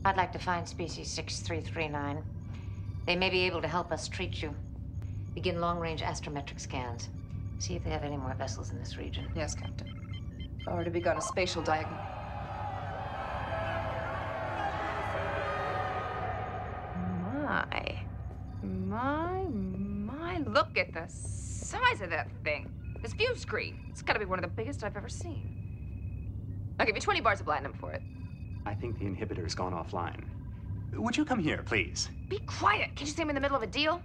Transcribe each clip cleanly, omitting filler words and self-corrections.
I'd like to find species 6339. They may be able to help us treat you. Begin long-range astrometric scans. See if they have any more vessels in this region. Yes, Captain. Already begun a spatial diagnosis. My, look at the size of that thing. This view screen. It's gotta be one of the biggest I've ever seen. I'll give you 20 bars of platinum for it. I think the inhibitor's gone offline. Would you come here, please? Be quiet. Can't you see I'm in the middle of a deal?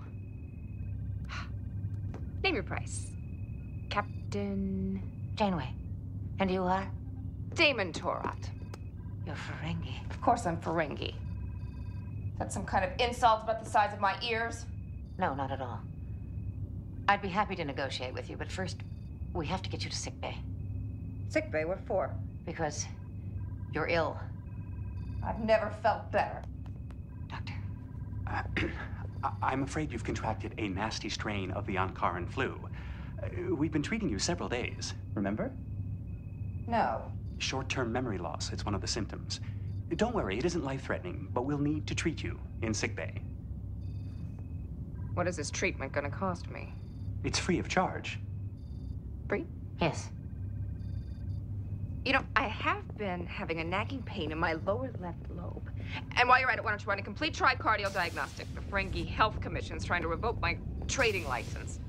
Name your price. Captain... Janeway. And you are? Damon Torat. You're Ferengi. Of course I'm Ferengi. Is that some kind of insult about the size of my ears? No, not at all. I'd be happy to negotiate with you, but first, we have to get you to sickbay. Sickbay? What for? Because you're ill. I've never felt better. Doctor. I'm afraid you've contracted a nasty strain of the Ankaran flu. We've been treating you several days, remember? No. Short-term memory loss, it's one of the symptoms. Don't worry, it isn't life-threatening, but we'll need to treat you in sickbay. What is this treatment gonna cost me? It's free of charge. Free? Yes. You know, I have been having a nagging pain in my lower left lobe. And while you're at it, why don't you run a complete tricardial diagnostic? The Ferengi Health Commission's trying to revoke my trading license.